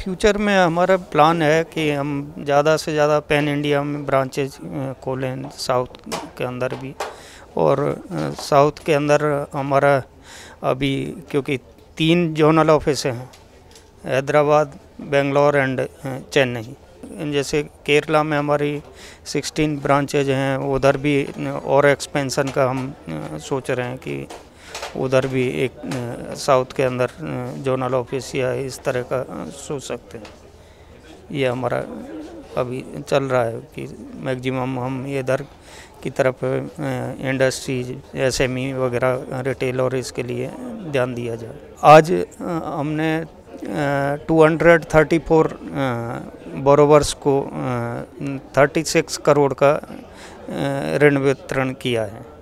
Future में हमारा plan है कि हम ज़्यादा से ज़्यादा पैन इंडिया में ब्रांचेज खोलें, साउथ के अंदर भी। और साउथ के अंदर हमारा अभी क्योंकि 3 जोनल ऑफिस हैं, हैदराबाद, बेंगलोर एंड चेन्नई। जैसे केरला में हमारी 16 ब्रांचेज हैं, उधर भी और एक्सपेंशन का हम सोच रहे हैं कि उधर भी एक साउथ के अंदर जोनल ऑफिस या इस तरह का सोच सकते हैं। ये हमारा अभी चल रहा है कि मैक्सिमम हम इधर की तरफ इंडस्ट्रीज, एसएमई वगैरह, रिटेल और इसके लिए ध्यान दिया जाए। आज हमने 234 बोरोवर्स को 36 करोड़ का ऋण वितरण किया है।